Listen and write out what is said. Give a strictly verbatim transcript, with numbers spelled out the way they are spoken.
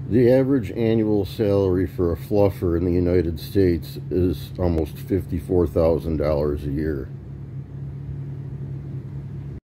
The average annual salary for a fluffer in the United States is almost fifty-four thousand dollars a year.